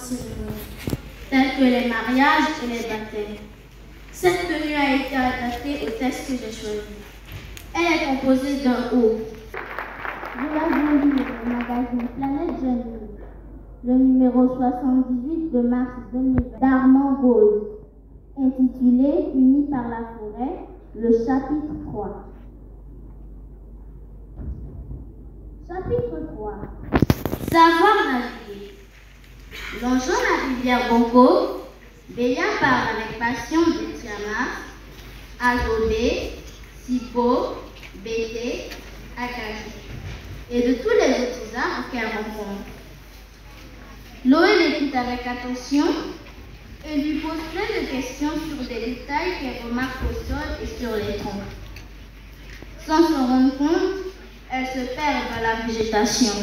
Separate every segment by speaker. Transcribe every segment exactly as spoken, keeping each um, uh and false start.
Speaker 1: tels que les mariages et les baptêmes. Cette tenue a été adaptée au texte que j'ai choisi. Elle est composée d'un O. Je l'ai lu au magazine Planète Jeune, le numéro soixante-dix-huit de mars deux mille vingt d'Armand Gauze, intitulé « Unis par la forêt », le chapitre trois. Chapitre trois. Savoir naviguer. Longeant la rivière Bongo, Bélia parle avec passion de Tiamat, Azobé, Sipo, Bété, Akagi et de tous les autres arbres qu'elle rencontre. Loé l'écoute avec attention et lui pose plein de questions sur des détails qu'elle remarque au sol et sur les troncs. Sans se rendre compte, elle se perd dans la végétation.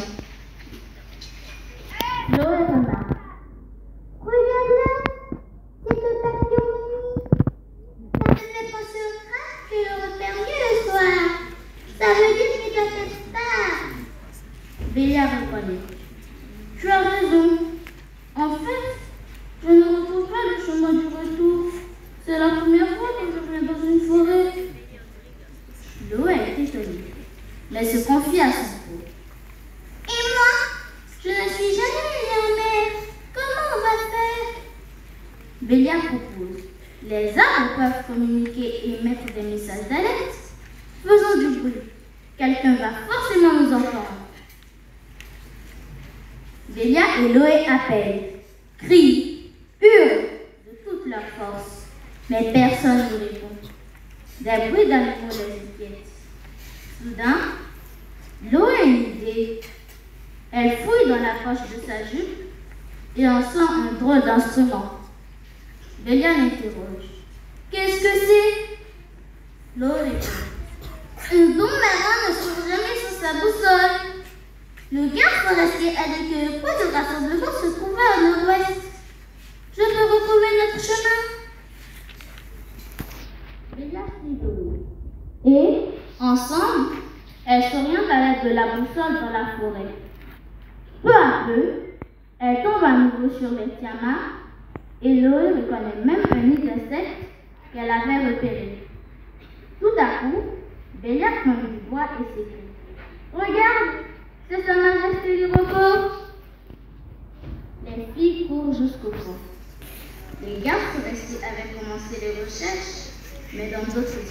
Speaker 1: Loé remarque.
Speaker 2: Regarde là, c'est le papillon nuit. Ça me fait penser au crabe que je repère mieux le soir. Ça veut dire qu'il doit faire tard.
Speaker 1: Bélia reconnaît. Tu as raison. En fait, je ne retrouve pas le chemin du retour. C'est la première fois que je viens dans une forêt. Loé est étonnée, mais se confie à son tour.
Speaker 2: Et moi, je ne suis jamais allée en mer. Comment on va faire?
Speaker 1: Bélia propose. Les arbres peuvent communiquer et émettre des messages d'alerte. Faisons du bruit. Quelqu'un va forcément nous entendre. Bélia et Loé appellent, crient, hurlent de toute leur force, mais personne ne répond. Des bruits d'animaux les inquiètent. Soudain, Loé a une idée. Elle fouille dans la poche de sa jupe et en sort un drôle d'instrument. Bélia l'interroge. Qu'est-ce que c'est? Loé répond.
Speaker 2: Un bon marin ne se trouve jamais sur sa boussole. Le garde forestier a dit que le point de rassemblement se trouvait au nord-ouest. Je peux retrouver notre chemin.
Speaker 1: Bélia suit Loé. Et, ensemble, elles s'orientent à l'aide de la boussole dans la forêt. Peu à peu, elles tombent à nouveau sur les tiamas et Loé reconnaît même un nid d'insectes qu'elle avait repéré. Tout à coup, Bélia prend du bois et s'écrie. Regarde, c'est Sa Majesté l'Iroko. Les filles courent jusqu'au pont. Les gardes forestiers avaient commencé les recherches, mais dans d'autres